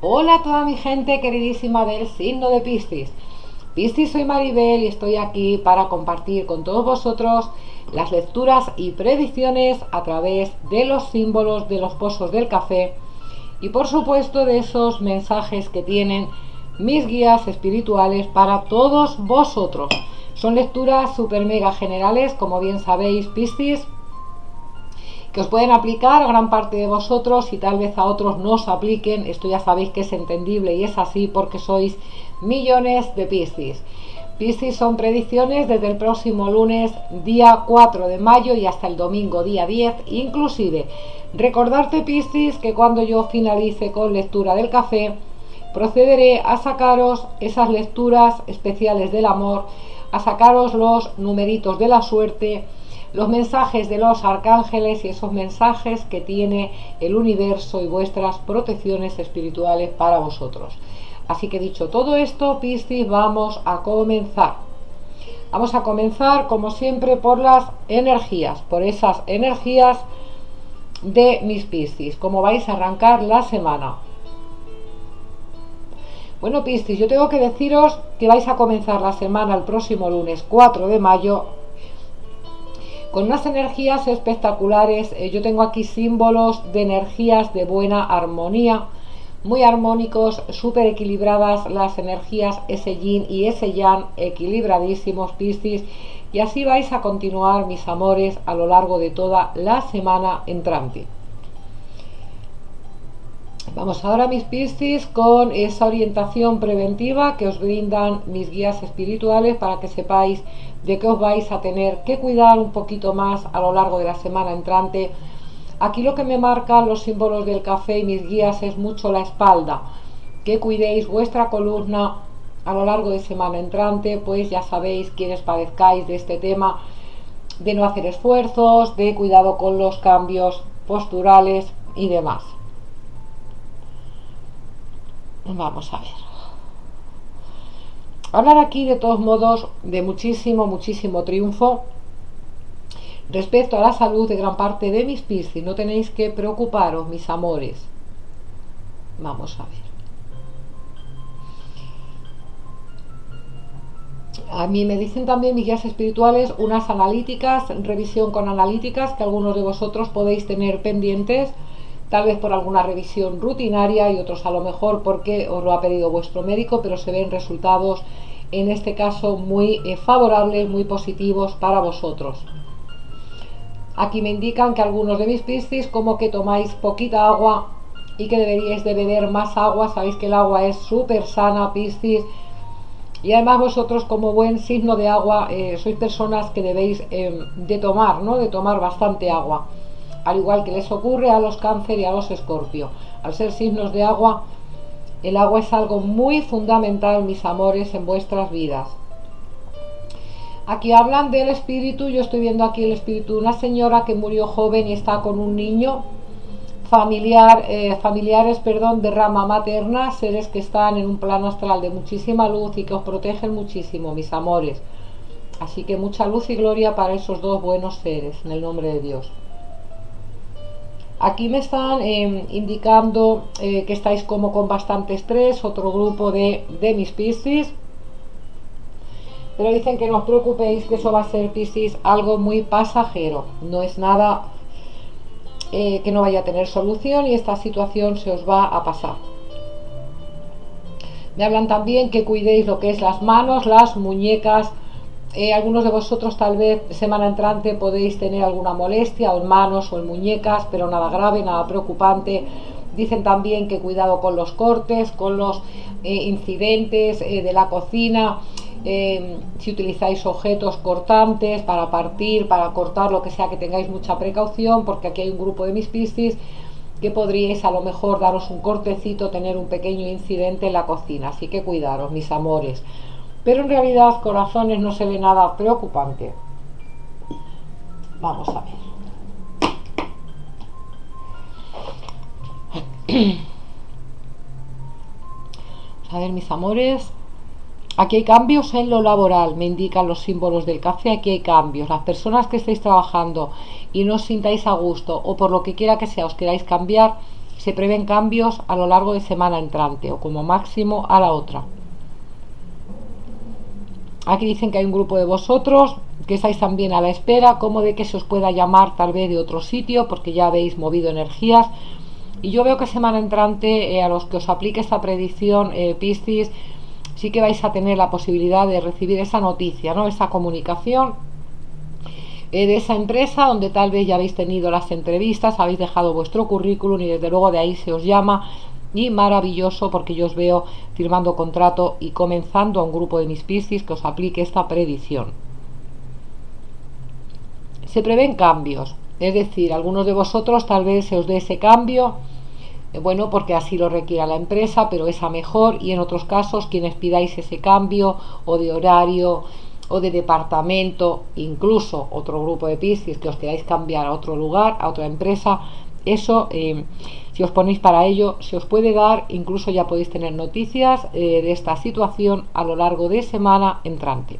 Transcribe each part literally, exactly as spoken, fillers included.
Hola a toda mi gente queridísima del signo de Piscis. Piscis, soy Maribel y estoy aquí para compartir con todos vosotros las lecturas y predicciones a través de los símbolos de los pozos del café y por supuesto de esos mensajes que tienen mis guías espirituales para todos vosotros. Son lecturas super mega generales, como bien sabéis, Piscis, que os pueden aplicar a gran parte de vosotros y tal vez a otros no os apliquen. Esto ya sabéis que es entendible y es así porque sois millones de Piscis. Piscis son predicciones desde el próximo lunes día cuatro de mayo y hasta el domingo día diez inclusive. Recordarte, Piscis, que cuando yo finalice con lectura del café procederé a sacaros esas lecturas especiales del amor, a sacaros los numeritos de la suerte, los mensajes de los arcángeles y esos mensajes que tiene el universo y vuestras protecciones espirituales para vosotros. Así que dicho todo esto, Piscis, vamos a comenzar. Vamos a comenzar como siempre por las energías, por esas energías de mis Piscis, cómo vais a arrancar la semana. Bueno, Piscis, yo tengo que deciros que vais a comenzar la semana el próximo lunes cuatro de mayo con unas energías espectaculares. Yo tengo aquí símbolos de energías de buena armonía, muy armónicos, súper equilibradas las energías, ese yin y ese yang equilibradísimos, Piscis, y así vais a continuar, mis amores, a lo largo de toda la semana entrante. Vamos ahora, mis Piscis, con esa orientación preventiva que os brindan mis guías espirituales para que sepáis de que os vais a tener que cuidar un poquito más a lo largo de la semana entrante. Aquí lo que me marcan los símbolos del café y mis guías es mucho la espalda, que cuidéis vuestra columna a lo largo de semana entrante, pues ya sabéis, quienes padezcáis de este tema, de no hacer esfuerzos, de cuidado con los cambios posturales y demás. Vamos a ver. Hablar aquí de todos modos de muchísimo, muchísimo triunfo respecto a la salud de gran parte de mis Piscis. No tenéis que preocuparos, mis amores. Vamos a ver. A mí me dicen también mis guías espirituales unas analíticas, revisión con analíticas que algunos de vosotros podéis tener pendientes, tal vez por alguna revisión rutinaria y otros a lo mejor porque os lo ha pedido vuestro médico, pero se ven resultados en este caso muy eh, favorables, muy positivos para vosotros. Aquí me indican que algunos de mis Piscis como que tomáis poquita agua y que deberíais de beber más agua. Sabéis que el agua es súper sana, Piscis, y además vosotros, como buen signo de agua, eh, sois personas que debéis eh, de tomar, ¿no? de tomar bastante agua, al igual que les ocurre a los Cáncer y a los Escorpio. Al ser signos de agua, el agua es algo muy fundamental, mis amores, en vuestras vidas. Aquí hablan del espíritu. Yo estoy viendo aquí el espíritu de una señora que murió joven y está con un niño familiar, eh, familiares, perdón, de rama materna, seres que están en un plano astral de muchísima luz y que os protegen muchísimo, mis amores. Así que mucha luz y gloria para esos dos buenos seres, en el nombre de Dios. Aquí me están eh, indicando eh, que estáis como con bastante estrés, otro grupo de, de mis Piscis. Pero dicen que no os preocupéis, que eso va a ser, Piscis, algo muy pasajero. No es nada eh, que no vaya a tener solución y esta situación se os va a pasar. Me hablan también que cuidéis lo que es las manos, las muñecas. Eh, algunos de vosotros tal vez semana entrante podéis tener alguna molestia o en manos o en muñecas, pero nada grave, nada preocupante. Dicen también que cuidado con los cortes, con los eh, incidentes eh, de la cocina, eh, si utilizáis objetos cortantes para partir, para cortar, lo que sea, que tengáis mucha precaución, porque aquí hay un grupo de mis Piscis que podríais a lo mejor daros un cortecito, tener un pequeño incidente en la cocina, así que cuidaros, mis amores. Pero en realidad, corazones, no se ve nada preocupante. Vamos a ver. A ver, mis amores, aquí hay cambios en lo laboral, me indican los símbolos del café. Aquí hay cambios. Las personas que estáis trabajando y no os sintáis a gusto o por lo que quiera que sea os queráis cambiar, Se prevén cambios a lo largo de semana entrante o como máximo a la otra. Aquí dicen que hay un grupo de vosotros que estáis también a la espera, como de que se os pueda llamar tal vez de otro sitio, porque ya habéis movido energías. Y yo veo que semana entrante, eh, a los que os aplique esta predicción, eh, Piscis, sí que vais a tener la posibilidad de recibir esa noticia, ¿no? Esa comunicación eh, de esa empresa donde tal vez ya habéis tenido las entrevistas, habéis dejado vuestro currículum y desde luego de ahí se os llama. Y maravilloso, porque yo os veo firmando contrato y comenzando a un grupo de mis Piscis que os aplique esta predicción. Se prevén cambios, es decir, algunos de vosotros tal vez se os dé ese cambio, eh, bueno, porque así lo requiera la empresa, pero es a mejor, y en otros casos quienes pidáis ese cambio o de horario o de departamento, incluso otro grupo de Piscis que os queráis cambiar a otro lugar, a otra empresa, eso, eh, si os ponéis para ello, se os puede dar, incluso ya podéis tener noticias eh, de esta situación a lo largo de semana entrante.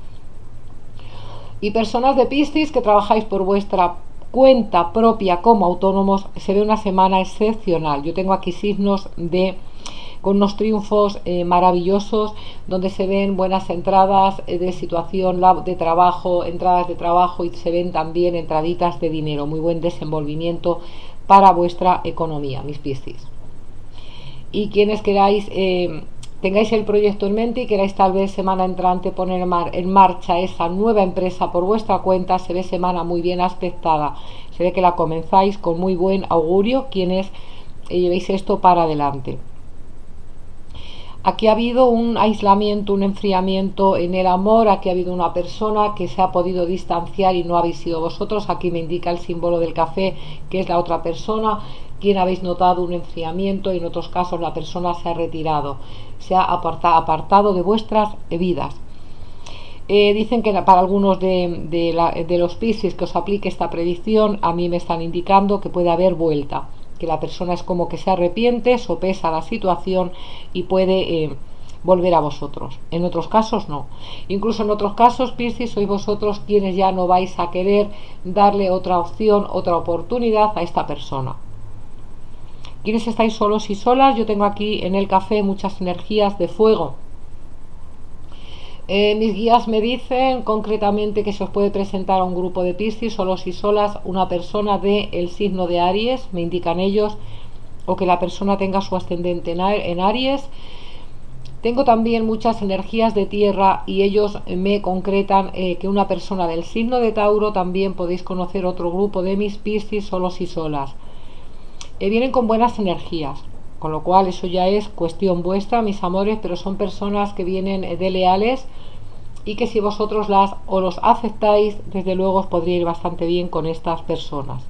Y personas de Piscis que trabajáis por vuestra cuenta propia como autónomos, se ve una semana excepcional. Yo tengo aquí signos de con unos triunfos eh, maravillosos, donde se ven buenas entradas eh, de situación de trabajo, entradas de trabajo, y se ven también entraditas de dinero, muy buen desenvolvimiento para vuestra economía, mis Piscis. Y quienes queráis, eh, tengáis el proyecto en mente y queráis tal vez semana entrante poner en, mar en marcha esa nueva empresa por vuestra cuenta, se ve semana muy bien aspectada, se ve que la comenzáis con muy buen augurio quienes eh, llevéis esto para adelante. Aquí ha habido un aislamiento, un enfriamiento en el amor, aquí ha habido una persona que se ha podido distanciar y no habéis sido vosotros. Aquí me indica el símbolo del café, que es la otra persona, quien habéis notado un enfriamiento, y en otros casos la persona se ha retirado, se ha apartado, apartado de vuestras vidas. Eh, dicen que para algunos de, de, la, de los Piscis que os aplique esta predicción, a mí me están indicando que puede haber vuelta, que la persona es como que se arrepiente, sopesa la situación y puede eh, volver a vosotros. En otros casos no. Incluso en otros casos, Piscis, sois vosotros quienes ya no vais a querer darle otra opción, otra oportunidad a esta persona. Quienes estáis solos y solas, yo tengo aquí en el café muchas energías de fuego. Eh, mis guías me dicen concretamente que se os puede presentar a un grupo de Piscis, solos y solas, una persona del signo de Aries, me indican ellos, o que la persona tenga su ascendente en Aries. Tengo también muchas energías de tierra y ellos me concretan eh, que una persona del signo de Tauro. También podéis conocer otro grupo de mis Piscis, solos y solas. Eh, vienen con buenas energías, con lo cual eso ya es cuestión vuestra, mis amores, pero son personas que vienen de leales y que si vosotros las o los aceptáis, desde luego os podría ir bastante bien con estas personas.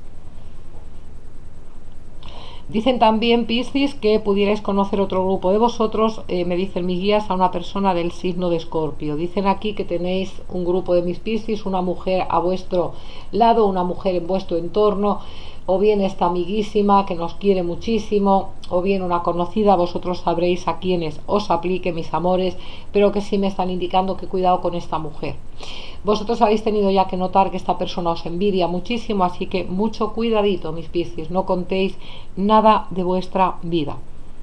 Dicen también, Piscis, que pudierais conocer otro grupo de vosotros, eh, me dicen mis guías, a una persona del signo de Escorpio. Dicen aquí que tenéis un grupo de mis Piscis, una mujer a vuestro lado, una mujer en vuestro entorno, o bien esta amiguísima que nos quiere muchísimo, o bien una conocida. Vosotros sabréis a quienes os aplique, mis amores, pero que sí me están indicando que cuidado con esta mujer. Vosotros habéis tenido ya que notar que esta persona os envidia muchísimo, así que mucho cuidadito, mis Piscis, no contéis nada de vuestra vida.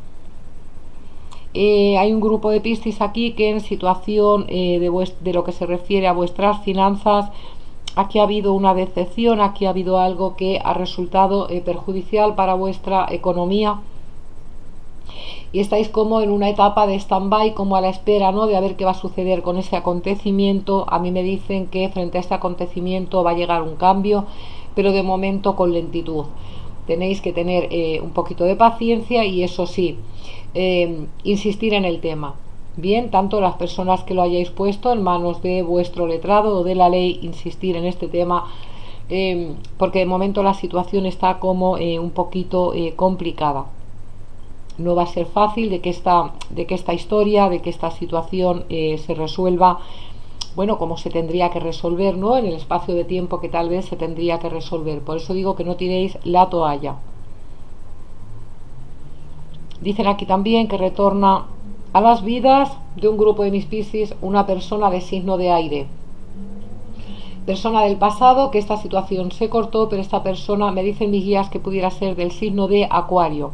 Eh, hay un grupo de Piscis aquí que en situación eh, de, de lo que se refiere a vuestras finanzas, aquí ha habido una decepción, aquí ha habido algo que ha resultado eh, perjudicial para vuestra economía, y estáis como en una etapa de stand-by, como a la espera, ¿no?, de a ver qué va a suceder con ese acontecimiento. A mí me dicen que frente a este acontecimiento va a llegar un cambio, pero de momento con lentitud. Tenéis que tener eh, un poquito de paciencia y eso sí, eh, insistir en el tema. Bien, tanto las personas que lo hayáis puesto en manos de vuestro letrado o de la ley, insistir en este tema, eh, porque de momento la situación está como eh, un poquito eh, complicada. No va a ser fácil de que esta, de que esta historia, de que esta situación eh, se resuelva, bueno, como se tendría que resolver, ¿no?, en el espacio de tiempo que tal vez se tendría que resolver. Por eso digo que no tiréis la toalla. Dicen aquí también que retorna a las vidas de un grupo de mis Piscis una persona de signo de aire. Persona del pasado, que esta situación se cortó, pero esta persona me dicen mis guías que pudiera ser del signo de Acuario.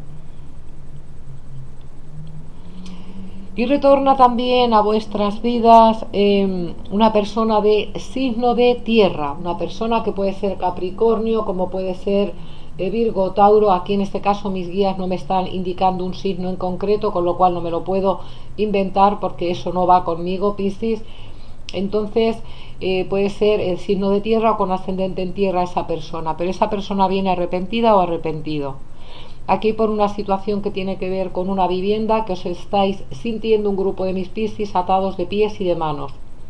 Y retorna también a vuestras vidas eh, una persona de signo de tierra, una persona que puede ser Capricornio, como puede ser eh, Virgo, Tauro. Aquí en este caso mis guías no me están indicando un signo en concreto, con lo cual no me lo puedo inventar porque eso no va conmigo, Piscis. Entonces eh, puede ser el signo de tierra o con ascendente en tierra esa persona, pero esa persona viene arrepentida o arrepentido. Aquí por una situación que tiene que ver con una vivienda, que os estáis sintiendo un grupo de mis Piscis atados de pies y de manos.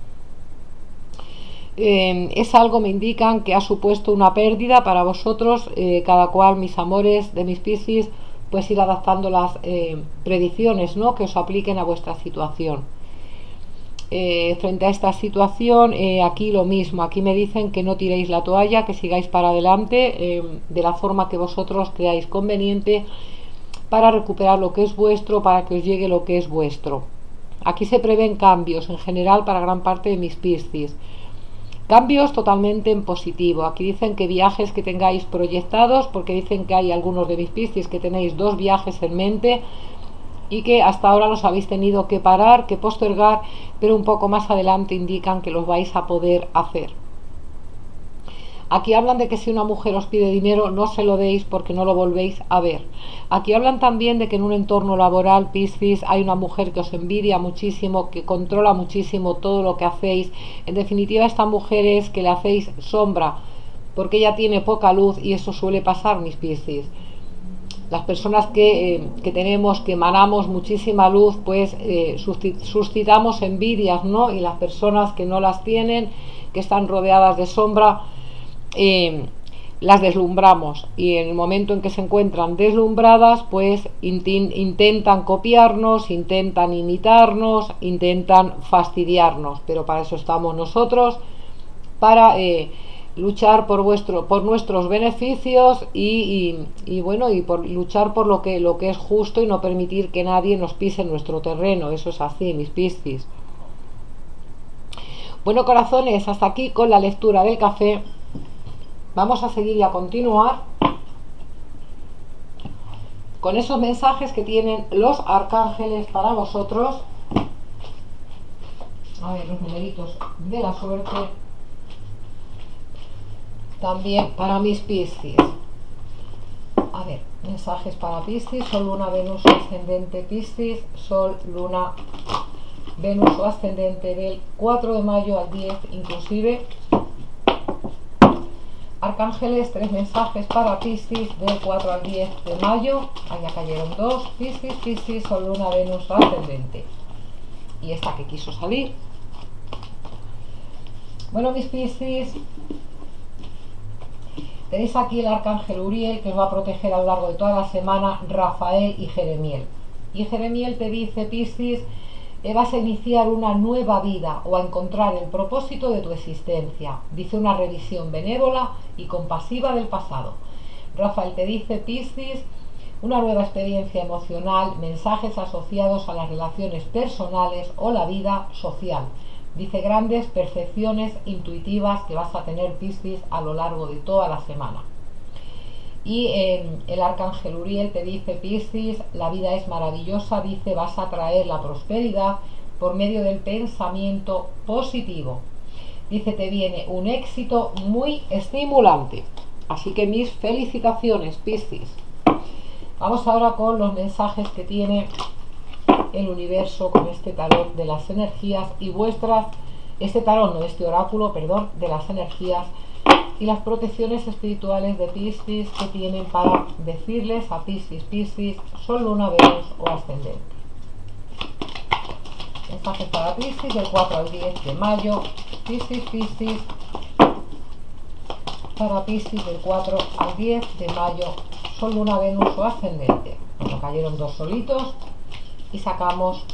Eh, es algo, me indican, que ha supuesto una pérdida para vosotros, eh, cada cual, mis amores de mis Piscis, pues ir adaptando las eh, predicciones, ¿no?, que os apliquen a vuestra situación. Eh, frente a esta situación, eh, aquí lo mismo, aquí me dicen que no tiréis la toalla, que sigáis para adelante eh, de la forma que vosotros creáis conveniente para recuperar lo que es vuestro, para que os llegue lo que es vuestro. Aquí se prevén cambios en general para gran parte de mis Piscis, cambios totalmente en positivo. Aquí dicen que viajes que tengáis proyectados, porque dicen que hay algunos de mis Piscis que tenéis dos viajes en mente y que hasta ahora los habéis tenido que parar, que postergar, pero un poco más adelante indican que los vais a poder hacer. Aquí hablan de que si una mujer os pide dinero, no se lo deis porque no lo volvéis a ver. Aquí hablan también de que en un entorno laboral, Piscis, hay una mujer que os envidia muchísimo, que controla muchísimo todo lo que hacéis. En definitiva, esta mujer es que le hacéis sombra, porque ella tiene poca luz y eso suele pasar, mis Piscis. Las personas que, eh, que tenemos, que emanamos muchísima luz, pues eh, suscitamos envidias, ¿no? Y las personas que no las tienen, que están rodeadas de sombra, eh, las deslumbramos. Y en el momento en que se encuentran deslumbradas, pues intentan copiarnos, intentan imitarnos, intentan fastidiarnos. Pero para eso estamos nosotros, para Eh, luchar por vuestro por nuestros beneficios y, y, y bueno y por luchar por lo que lo que es justo y no permitir que nadie nos pise nuestro terreno. Eso es así, mis Piscis. Bueno, corazones, hasta aquí con la lectura del café. Vamos a seguir y a continuar con esos mensajes que tienen los arcángeles para vosotros. A ver, los numeritos de la suerte también para mis Piscis. A ver, mensajes para Piscis: Sol, Luna, Venus, ascendente Piscis, Sol, Luna, Venus o ascendente del cuatro de mayo al diez inclusive. Arcángeles, tres mensajes para Piscis del cuatro al diez de mayo. Allá cayeron dos. Piscis, Piscis, Sol, Luna, Venus, ascendente. Y esta que quiso salir. Bueno, mis Piscis, tenéis aquí el arcángel Uriel, que os va a proteger a lo largo de toda la semana, Rafael y Jeremiel. Y Jeremiel te dice, Piscis, que vas a iniciar una nueva vida o a encontrar el propósito de tu existencia. Dice una revisión benévola y compasiva del pasado. Rafael te dice, Piscis, una nueva experiencia emocional, mensajes asociados a las relaciones personales o la vida social. Dice grandes percepciones intuitivas que vas a tener, Piscis, a lo largo de toda la semana. Y eh, el arcángel Uriel te dice, Piscis, la vida es maravillosa, dice, vas a traer la prosperidad por medio del pensamiento positivo. Dice, te viene un éxito muy estimulante. Así que mis felicitaciones, Piscis. Vamos ahora con los mensajes que tiene el universo con este tarot de las energías y vuestras, este tarot, no, este oráculo, perdón, de las energías y las protecciones espirituales de Piscis que tienen para decirles a Piscis, Piscis, Sol, Luna, Venus o ascendente. Mensajes para Piscis del cuatro al diez de mayo. Piscis, Piscis, para Piscis del cuatro al diez de mayo, Sol, Luna, Venus o ascendente. Bueno, cayeron dos solitos y sacamos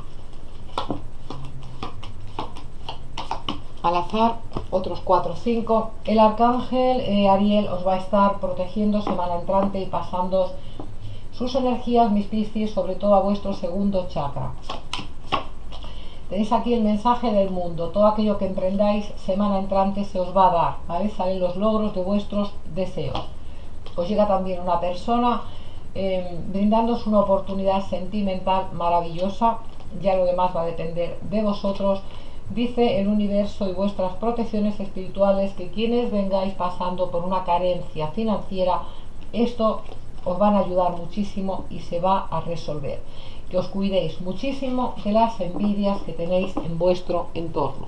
al azar otros cuatro o cinco. El arcángel eh, Ariel os va a estar protegiendo semana entrante y pasando sus energías, mis Piscis, sobre todo a vuestro segundo chakra. Tenéis aquí el mensaje del mundo. Todo aquello que emprendáis semana entrante se os va a dar, ¿vale? Salen los logros de vuestros deseos. Os llega también una persona eh, brindándoos una oportunidad sentimental maravillosa. Ya lo demás va a depender de vosotros. Dice el universo y vuestras protecciones espirituales que quienes vengáis pasando por una carencia financiera, esto os van a ayudar muchísimo y se va a resolver. Que os cuidéis muchísimo de las envidias que tenéis en vuestro entorno.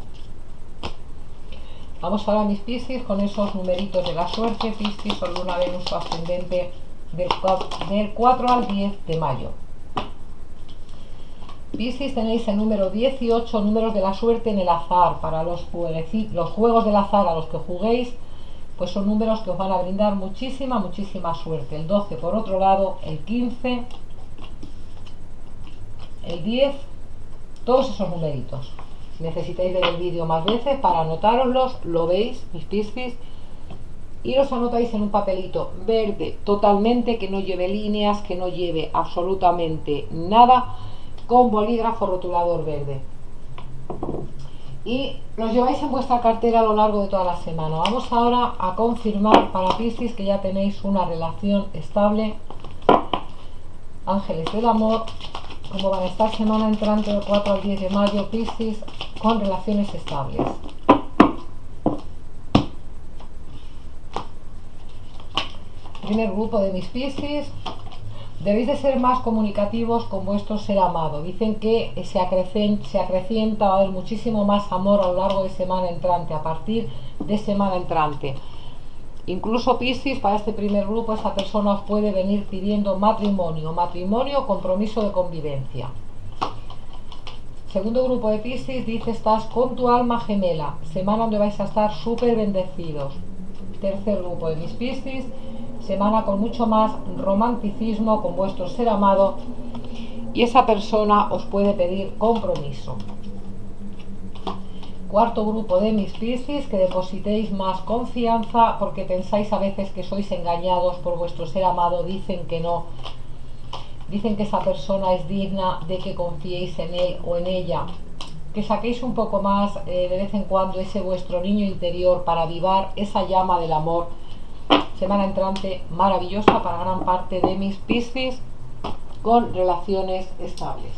Vamos ahora, mis Piscis, con esos numeritos de la suerte. Piscis, Sol, Luna, Venus, su ascendente del cuatro al diez de mayo. Piscis, tenéis el número dieciocho, números de la suerte en el azar. Para los, los juegos del azar a los que juguéis, pues son números que os van a brindar muchísima, muchísima suerte. El doce, por otro lado, el quince, el diez, todos esos numeritos. Si necesitáis ver el vídeo más veces para anotároslos, lo veis, mis Piscis, y los anotáis en un papelito verde totalmente, que no lleve líneas, que no lleve absolutamente nada, con bolígrafo rotulador verde, y los lleváis en vuestra cartera a lo largo de toda la semana. Vamos ahora a confirmar para Piscis que ya tenéis una relación estable. Ángeles del amor, cómo van a estar semana entrante del cuatro al diez de mayo, Piscis, con relaciones estables. Primer grupo de mis Piscis. Debéis de ser más comunicativos con vuestro ser amado. Dicen que se acrecenta, se acrecienta, va a haber muchísimo más amor a lo largo de semana entrante, a partir de semana entrante. Incluso, Piscis, para este primer grupo, esa persona os puede venir pidiendo matrimonio, matrimonio o compromiso de convivencia. Segundo grupo de Piscis, dice, estás con tu alma gemela, semana donde vais a estar súper bendecidos. Tercer grupo de mis Piscis, semana con mucho más romanticismo con vuestro ser amado, y esa persona os puede pedir compromiso. Cuarto grupo de mis Piscis, que depositéis más confianza porque pensáis a veces que sois engañados por vuestro ser amado. Dicen que no, dicen que esa persona es digna de que confiéis en él o en ella, que saquéis un poco más eh, de vez en cuando ese vuestro niño interior para avivar esa llama del amor. Semana entrante maravillosa para gran parte de mis Piscis con relaciones estables.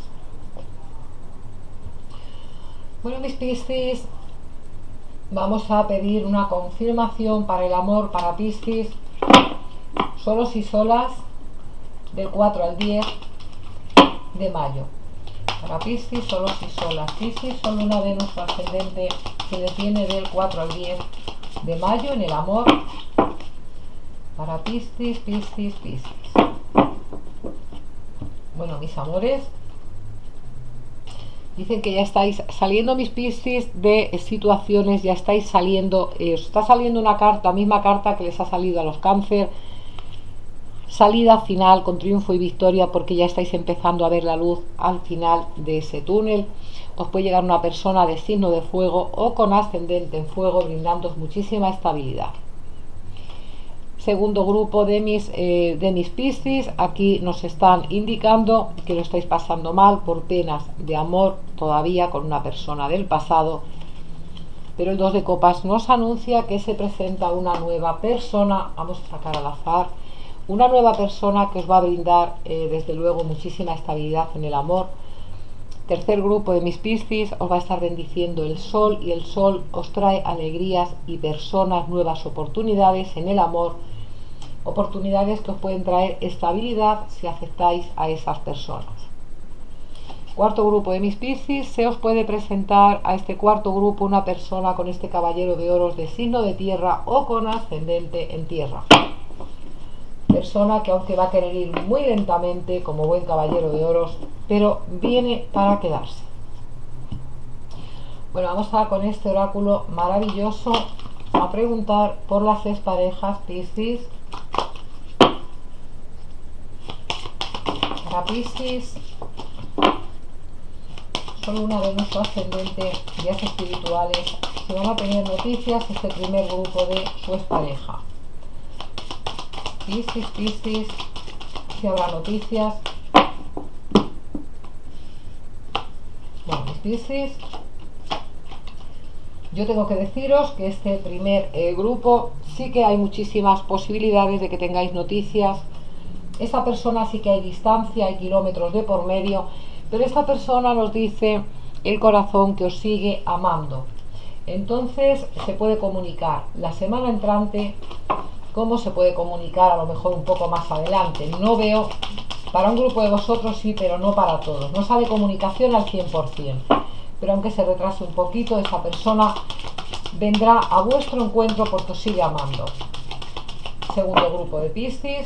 Bueno, mis Piscis, vamos a pedir una confirmación para el amor para Piscis, solos y solas, del cuatro al diez de mayo. Para Piscis, solos y solas. Piscis, Sol, Luna, Venus, su ascendente, que les viene del cuatro al diez de mayo en el amor. Para Piscis, Piscis, Piscis. Bueno, mis amores, dicen que ya estáis saliendo, mis Piscis, de situaciones, ya estáis saliendo, eh, os está saliendo una carta, misma carta que les ha salido a los Cáncer, salida final con triunfo y victoria, porque ya estáis empezando a ver la luz al final de ese túnel. Os puede llegar una persona de signo de fuego o con ascendente en fuego, brindándoos muchísima estabilidad. Segundo grupo de mis, eh, de mis Piscis, aquí nos están indicando que lo estáis pasando mal por penas de amor todavía con una persona del pasado, pero el dos de copas nos anuncia que se presenta una nueva persona. Vamos a sacar al azar una nueva persona que os va a brindar eh, desde luego muchísima estabilidad en el amor. Tercer grupo de mis Piscis, os va a estar bendiciendo el sol, y el sol os trae alegrías y personas, nuevas oportunidades en el amor, oportunidades que os pueden traer estabilidad si aceptáis a esas personas. Cuarto grupo de mis Piscis, se os puede presentar a este cuarto grupo una persona con este caballero de oros de signo de tierra o con ascendente en tierra. Persona que, aunque va a querer ir muy lentamente como buen caballero de oros, pero viene para quedarse. Bueno, vamos a con este oráculo maravilloso a preguntar por las exparejas, Piscis. Para Piscis, solo una Venus, su ascendente, días espirituales, si van a tener noticias este primer grupo de su expareja. Piscis, Piscis, si habrá noticias. Bueno, mis Piscis. Yo tengo que deciros que este primer eh, grupo sí que hay muchísimas posibilidades de que tengáis noticias. Esta persona sí que hay distancia, hay kilómetros de por medio, pero esta persona nos dice el corazón que os sigue amando. Entonces se puede comunicar la semana entrante, como se puede comunicar a lo mejor un poco más adelante. No veo, para un grupo de vosotros sí, pero no para todos. No sale comunicación al cien por cien. Pero aunque se retrase un poquito, esa persona vendrá a vuestro encuentro porque os sigue amando. Segundo grupo de Piscis.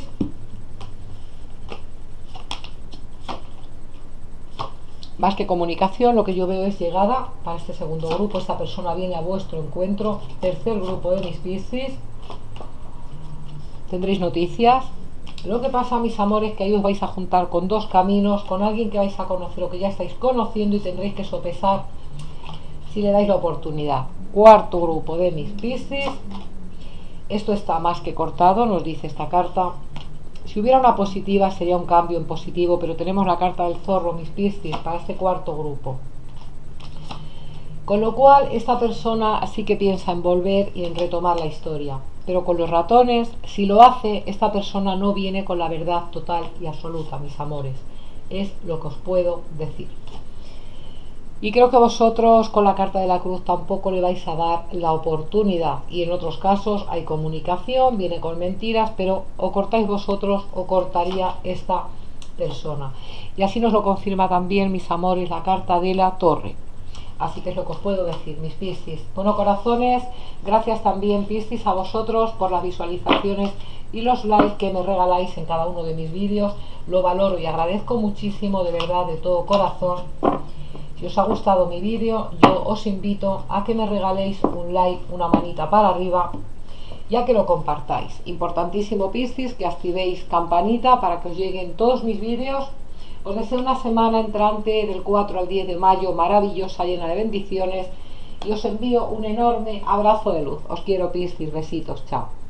Más que comunicación, lo que yo veo es llegada para este segundo grupo. Esta persona viene a vuestro encuentro. Tercer grupo de mis Piscis. Tendréis noticias. Lo que pasa, mis amores, que ahí os vais a juntar con dos caminos, con alguien que vais a conocer o que ya estáis conociendo y tendréis que sopesar si le dais la oportunidad. Cuarto grupo de mis Piscis. Esto está más que cortado, nos dice esta carta. Si hubiera una positiva sería un cambio en positivo, pero tenemos la carta del zorro, mis Piscis, para este cuarto grupo. Con lo cual, esta persona sí que piensa en volver y en retomar la historia. Pero con los ratones, si lo hace, esta persona no viene con la verdad total y absoluta, mis amores. Es lo que os puedo decir. Y creo que vosotros con la carta de la cruz tampoco le vais a dar la oportunidad. Y en otros casos hay comunicación, viene con mentiras, pero o cortáis vosotros o cortaría esta persona. Y así nos lo confirma también, mis amores, la carta de la torre. Así que es lo que os puedo decir, mis Piscis. Bueno, corazones, gracias también, Piscis, a vosotros por las visualizaciones y los likes que me regaláis en cada uno de mis vídeos. Lo valoro y agradezco muchísimo, de verdad, de todo corazón. Si os ha gustado mi vídeo, yo os invito a que me regaléis un like, una manita para arriba, ya que lo compartáis. Importantísimo, Piscis, que activéis campanita para que os lleguen todos mis vídeos. Os deseo una semana entrante del cuatro al diez de mayo maravillosa, llena de bendiciones, y os envío un enorme abrazo de luz. Os quiero, Piscis, besitos, chao.